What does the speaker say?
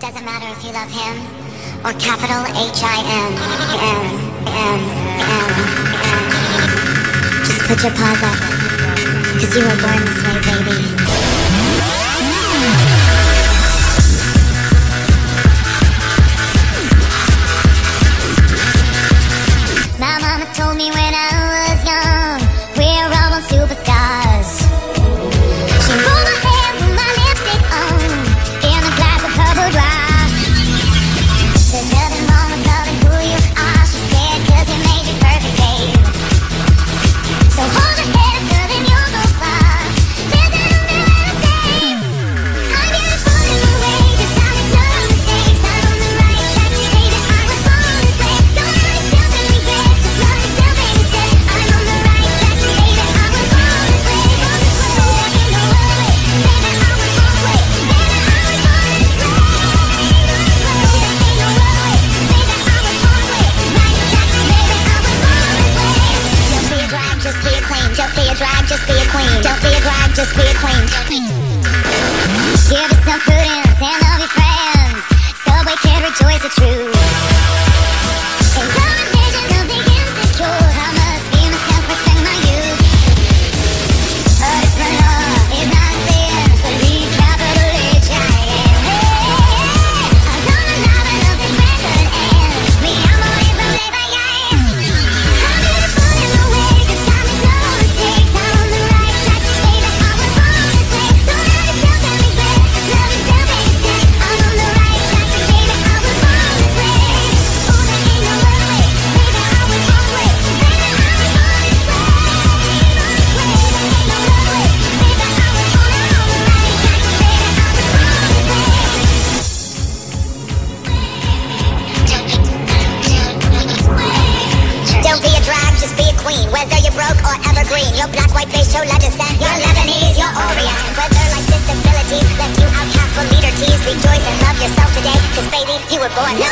doesn't matter if you love him or capital H-I-M. Just put your paws up, cause you were born this way, baby. My mama told me when I was young, we're all on superstars. She rolled my hair, put my lipstick on, in a glass of purple dry. There's nothing wrong with loving who you are, she said, cause you made you perfect, babe. So hold your head up, girl, and you'll go far. There's nothing better to say. I'm beautiful in my way, just I make no mistakes. I'm on the right track, baby, I was born this way. Don't love yourself and regret, just love yourself instead. I'm on the right track, baby, I was born this way. So there ain't no other way, baby, I was born this way. Baby, I was born this way. So there ain't no other way, baby, I was born this way. Right track, baby, I was born this way. Don't be a drag, just be a queen. Don't be a drag, just be a queen. Don't be a drag, just be a queen. Give us some prudence and love your friends. Subway kid, rejoice the truth. And love and vision of the insecure. I must be myself, respect my youth. But it's my love, it's not sin. Believe capital H-I-M. I'm gonna love and love this record and me, I'm always believe I am. I'm beautiful in my way, just I make no mistakes. I'm on the right track, baby, I was born this way. Don't love yourself and regret, just love yourself instead. I'm on the right track, baby, I was born this way. Oh, there ain't no other way, baby, I was born this way. Baby, I was born this way. There ain't no other way, baby, I was born on the right track, baby, I was born this way. Don't be a drag, just be a queen. Whether you're broke or evergreen, your black, white, beige, chola descent, your Lebanese, your Orient. Whether life's disabilities left you outcast but leader teased, rejoice and love yourself today, cause baby, you were born this